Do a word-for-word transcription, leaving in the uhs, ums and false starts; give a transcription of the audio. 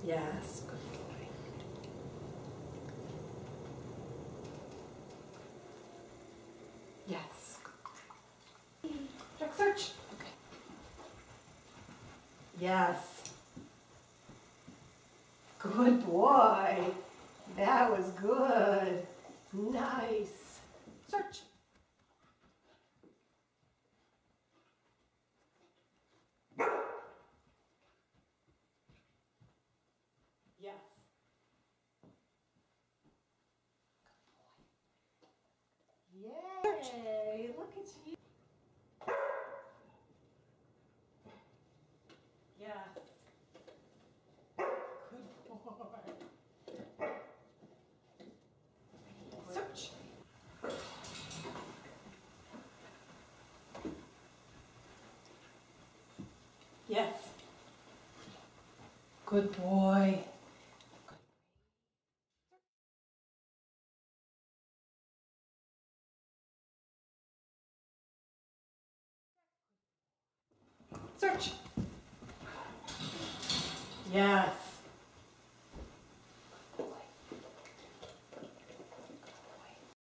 Yes, good boy. Yes. Jack, search. Okay. Yes. Good boy. That was good. Nice. Search. Yes. Yay! Look at you. Yes. Good boy. Search. Yes. Good boy. Search. Yes.